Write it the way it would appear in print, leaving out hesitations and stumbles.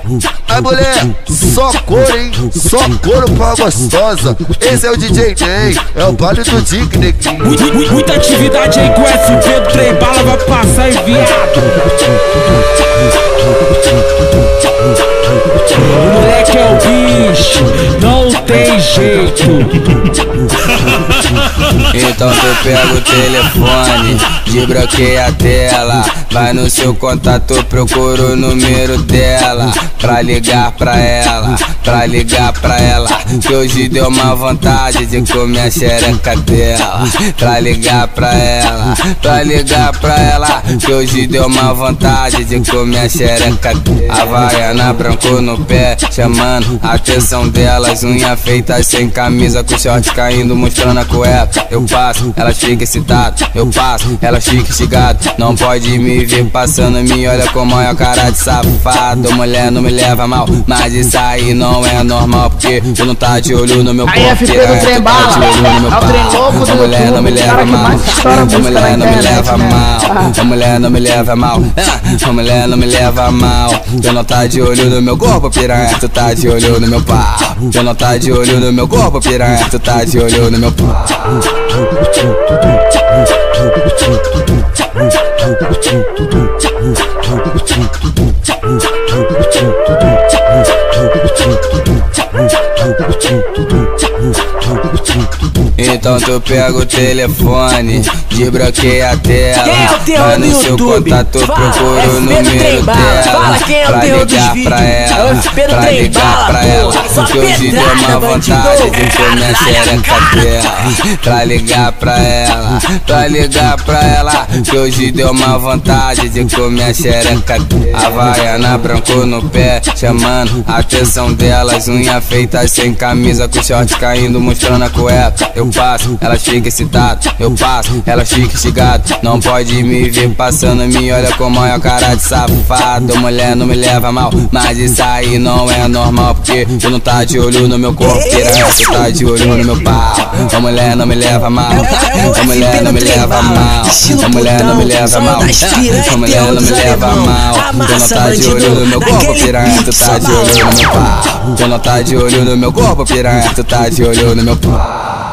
Ai mulher, só couro, hein? Só couro pra gostosa. Esse é o DJ Ney, é o baile do Dick Neguinho. Muita atividade aí com o SP do trem bala, vai passar enviado. O moleque é o bicho, não tem jeito. Então tu pega o telefone, desbloqueia a tela, vai no seu contato, procura o número dela, pra ligar pra ela, que hoje deu uma vontade de comer a xereca dela, pra ligar pra ela, que hoje deu uma vontade de comer a xereca dela. Havaiana branco no pé, chamando a atenção delas, unha feita sem camisa, com short caindo, mostrando a cueca. Eu passo, elas ficam excitadas, eu passo, elas ficam instigadas. Não pode me ver passando, me olha com maior cara de safado. Mulher não me leva mal, mas isso aí não é normal, porque tu não tá de olho no meu corpo. Aí FP do trem bala, é o trem louco do mulher não me leva mal, mulher não me leva mal, mulher não me leva mal, mulher não me leva mal. Tu não tá de olho no meu corpo, piranha, tu tá de olho no meu pau. Tu não tá de olho no meu corpo, piranha, tu tá de olho no meu pau. Então tu pega o telefone, desbloqueia a tela, vai no seu contato, procura o número dela, pra ligar pra ela, que hoje deu uma vontade de comer a xereca dela, pra ligar pra ela, que hoje deu uma vontade de comer a xereca dela. Havaiana branco no pé, chamando a atenção delas, unha feita sem camisa, com short caindo, mostrando a cueca. Eu passo, elas ficam excitadas, eu passo, elas ficam instigadas. Não pode me ver passando, me olha com maior cara de safado. Mulher não me leva mal, mas isso aí não é normal, porque tu não tá de olho no meu corpo, piranha, tu tá de olho no meu pau. A mulher não me leva mal, a mulher não me leva mal, a mulher não me leva mal, a mulher não me leva mal. Tu não tá de olho no meu corpo, piranha, tu tá de olho no meu pau. Tu não tá de olho no meu corpo, piranha, tu tá de olho no meu pau.